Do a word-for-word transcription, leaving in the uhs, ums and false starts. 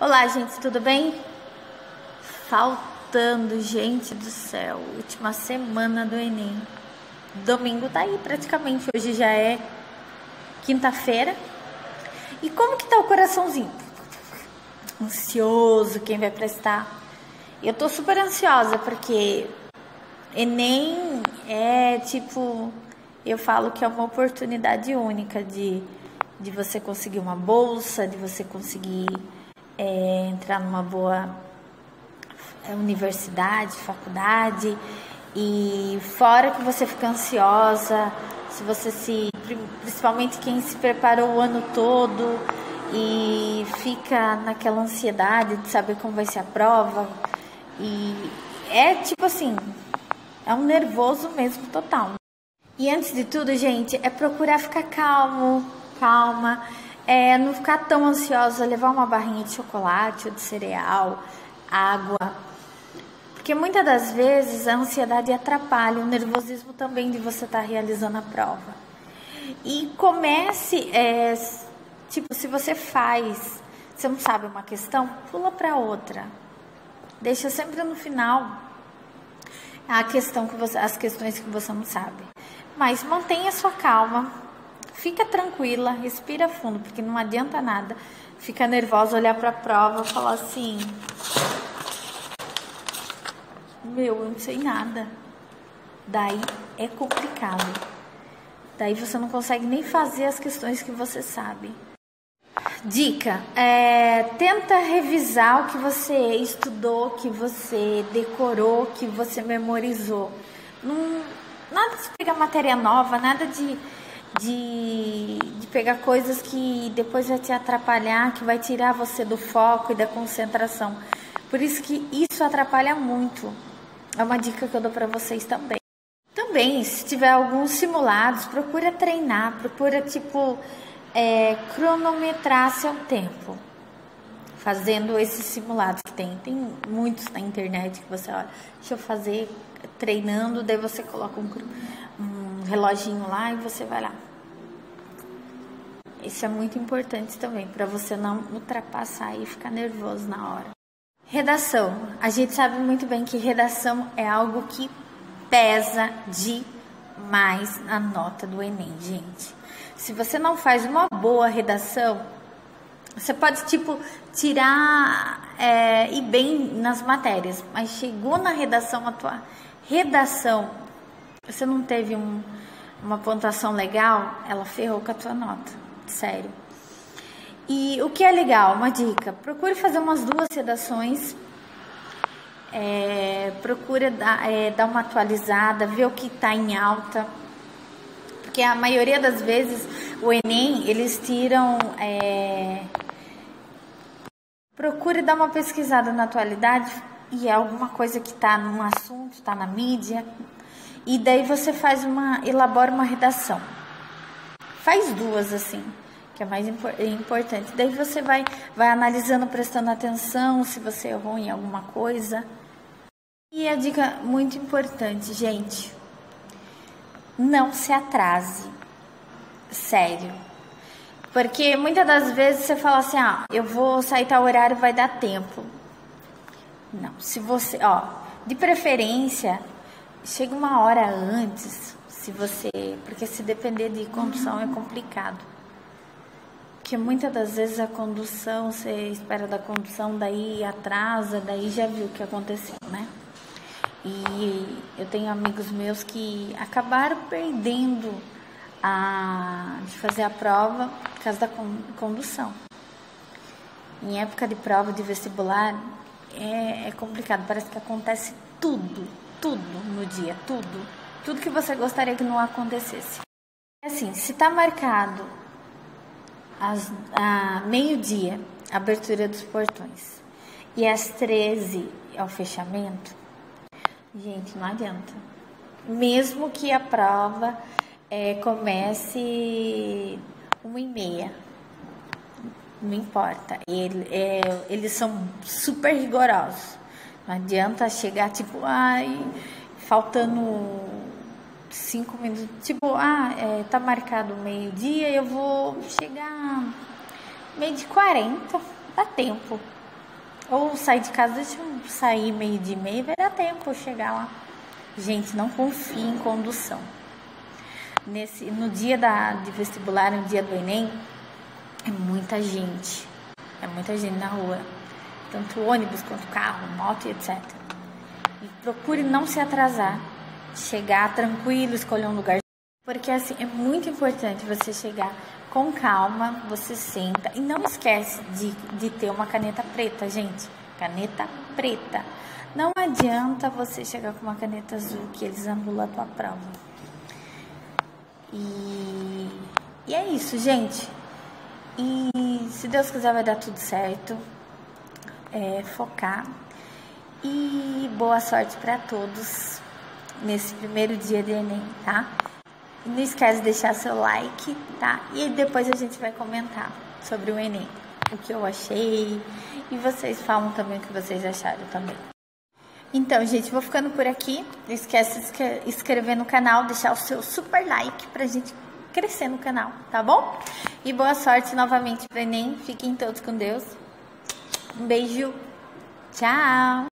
Olá, gente, tudo bem? Faltando, gente do céu, última semana do Enem. Domingo tá aí praticamente, hoje já é quinta-feira. E como que tá o coraçãozinho? Ansioso, quem vai prestar? Eu tô super ansiosa porque Enem é tipo, eu falo que é uma oportunidade única de, de você conseguir uma bolsa, de você conseguir é, entrar numa boa universidade, faculdade, e fora que você fica ansiosa, se você se, principalmente quem se preparou o ano todo e fica naquela ansiedade de saber como vai ser a prova, e é tipo assim, é um nervoso mesmo total. E antes de tudo, gente, é procurar ficar calmo, calma, é não ficar tão ansiosa, levar uma barrinha de chocolate ou de cereal, água. Porque muitas das vezes a ansiedade atrapalha, o nervosismo também de você estar realizando a prova. E comece, é, tipo, se você faz, você não sabe uma questão, pula para outra. Deixa sempre no final a questão que você, as questões que você não sabe. Mas mantenha sua calma, fica tranquila, respira fundo, porque não adianta nada ficar nervosa, olhar para a prova e falar assim: meu, eu não sei nada. Daí é complicado. Daí você não consegue nem fazer as questões que você sabe. Dica, é, tenta revisar o que você estudou, que você decorou, que você memorizou. Não, nada de pegar matéria nova, nada de, de, de pegar coisas que depois vai te atrapalhar, que vai tirar você do foco e da concentração. Por isso que isso atrapalha muito. É uma dica que eu dou para vocês também. Também, se tiver alguns simulados, procura treinar, procura, tipo, é, cronometrar seu tempo. Fazendo esses simulados que tem. Tem muitos na internet que você, olha, deixa eu fazer treinando, daí você coloca um, um reloginho lá e você vai lá. Isso é muito importante também, para você não ultrapassar e ficar nervoso na hora. Redação. A gente sabe muito bem que redação é algo que pesa demais na nota do Enem, gente. Se você não faz uma boa redação, você pode, tipo, tirar é, ir bem nas matérias, mas chegou na redação, a tua redação, você não teve um, uma pontuação legal, ela ferrou com a tua nota, sério. E o que é legal, uma dica, procure fazer umas duas redações, é, procure dar, é, dar uma atualizada, ver o que está em alta, porque a maioria das vezes o Enem, eles tiram, é, procure dar uma pesquisada na atualidade e é alguma coisa que está num assunto, está na mídia, e daí você faz uma, elabora uma redação, faz duas assim, que é mais importante. Daí você vai, vai analisando, prestando atenção se você errou em alguma coisa. E a dica muito importante, gente, não se atrase, sério. Porque muitas das vezes você fala assim, ah, eu vou sair tal horário, vai dar tempo. Não, se você, ó, de preferência, chega uma hora antes, se você, porque se depender de condução é complicado. Porque muitas das vezes a condução, você espera da condução, daí atrasa, daí já viu o que aconteceu, né? E eu tenho amigos meus que acabaram perdendo a, de fazer a prova por causa da condução. Em época de prova de vestibular é, é complicado, parece que acontece tudo, tudo no dia, tudo. Tudo que você gostaria que não acontecesse. Assim, se tá marcado às, a meio-dia, abertura dos portões, e às treze é o fechamento, gente, não adianta. Mesmo que a prova é, comece uma e meia, não importa. Ele, é, eles são super rigorosos. Não adianta chegar tipo, ai, faltando cinco minutos. Tipo, ah, é, tá marcado meio-dia, eu vou chegar meio de quarenta, dá tempo. Ou sair de casa, deixa eu sair meio de meia, vai dar tempo chegar lá. Gente, não confie em condução. Nesse, no dia da, de vestibular, no dia do Enem, é muita gente. É muita gente na rua. Tanto ônibus quanto carro, moto e etcétera. E procure não se atrasar. Chegar tranquilo, escolher um lugar. Porque assim, é muito importante você chegar com calma, você senta. E não esquece de, de ter uma caneta preta, gente. Caneta preta. Não adianta você chegar com uma caneta azul que eles anulam a tua prova. E, e é isso, gente. E se Deus quiser vai dar tudo certo. É, focar. E boa sorte para todos nesse primeiro dia de Enem, tá? E não esquece de deixar seu like, tá? E depois a gente vai comentar sobre o Enem. O que eu achei. E vocês falam também o que vocês acharam também. Então, gente, vou ficando por aqui. Não esquece de se inscrever no canal, deixar o seu super like pra gente crescer no canal, tá bom? E boa sorte novamente pro Enem. Fiquem todos com Deus. Um beijo. Tchau.